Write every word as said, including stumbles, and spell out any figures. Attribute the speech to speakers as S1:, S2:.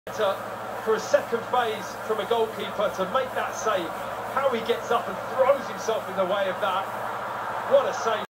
S1: For a second phase from a goalkeeper to make that save, how he gets up and throws himself in the way of that. What a save.